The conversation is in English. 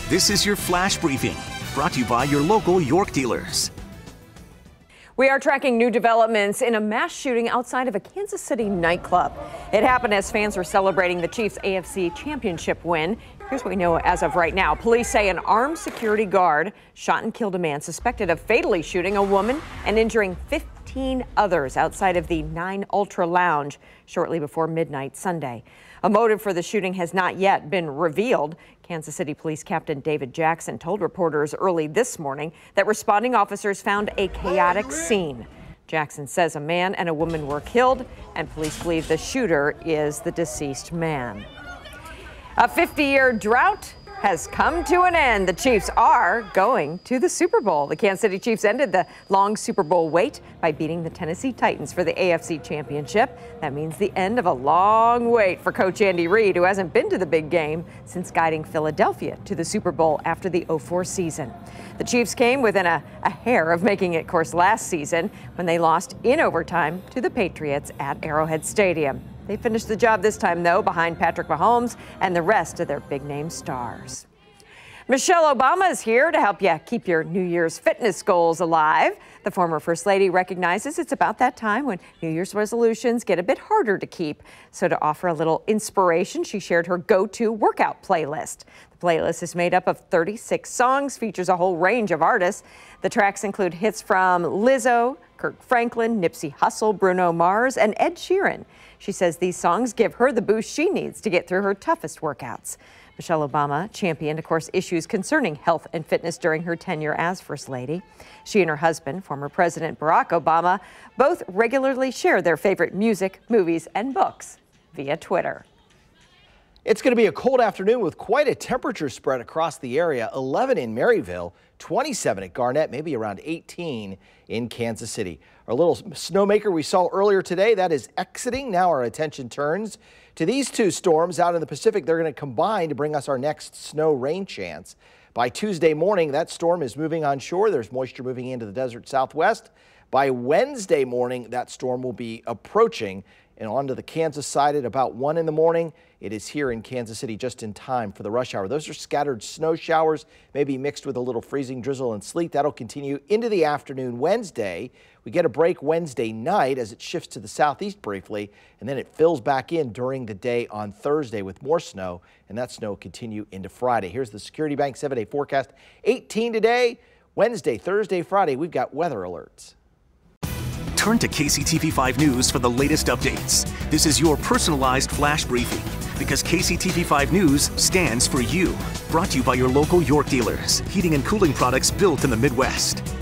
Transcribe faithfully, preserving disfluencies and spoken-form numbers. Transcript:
This is your flash briefing, brought to you by your local York dealers. We are tracking new developments in a mass shooting outside of a Kansas City nightclub. It happened as fans were celebrating the Chiefs' A F C Championship win. Here's what we know as of right now. Police say an armed security guard shot and killed a man suspected of fatally shooting a woman and injuring fifteen others outside of the Nine Ultra Lounge shortly before midnight Sunday. A motive for the shooting has not yet been revealed. Kansas City Police Captain David Jackson told reporters early this morning that responding officers found a chaotic scene. Jackson says a man and a woman were killed, and police believe the shooter is the deceased man. A fifty-year drought has come to an end. The Chiefs are going to the Super Bowl. The Kansas City Chiefs ended the long Super Bowl wait by beating the Tennessee Titans for the A F C Championship. That means the end of a long wait for Coach Andy Reid, who hasn't been to the big game since guiding Philadelphia to the Super Bowl after the oh four season. The Chiefs came within a, a hair of making it, of course, last season when they lost in overtime to the Patriots at Arrowhead Stadium. They finished the job this time, though, behind Patrick Mahomes and the rest of their big-name stars. Michelle Obama is here to help you keep your New Year's fitness goals alive. The former First Lady recognizes it's about that time when New Year's resolutions get a bit harder to keep. So to offer a little inspiration, she shared her go-to workout playlist. The playlist is made up of thirty-six songs, features a whole range of artists. The tracks include hits from Lizzo, Kirk Franklin, Nipsey Hussle, Bruno Mars, and Ed Sheeran. She says these songs give her the boost she needs to get through her toughest workouts. Michelle Obama championed, of course, issues concerning health and fitness during her tenure as First Lady. She and her husband, former President Barack Obama, both regularly share their favorite music, movies, and books via Twitter. It's going to be a cold afternoon with quite a temperature spread across the area. eleven in Maryville, twenty-seven at Garnett, maybe around eighteen in Kansas City. Our little snowmaker we saw earlier today, that is exiting. Now our attention turns to these two storms out in the Pacific. They're going to combine to bring us our next snow rain chance. By Tuesday morning, that storm is moving onshore. There's moisture moving into the desert southwest. By Wednesday morning, that storm will be approaching and onto the Kansas side at about one in the morning. It is here in Kansas City just in time for the rush hour. Those are scattered snow showers, maybe mixed with a little freezing drizzle and sleet. That'll continue into the afternoon Wednesday. We get a break Wednesday night as it shifts to the southeast briefly, and then it fills back in during the day on Thursday with more snow, and that snow will continue into Friday. Here's the Security Bank seven-day forecast. eighteen today, Wednesday, Thursday, Friday, we've got weather alerts. Turn to K C T V five News for the latest updates. This is your personalized flash briefing because K C T V five News stands for you. Brought to you by your local York dealers, heating and cooling products built in the Midwest.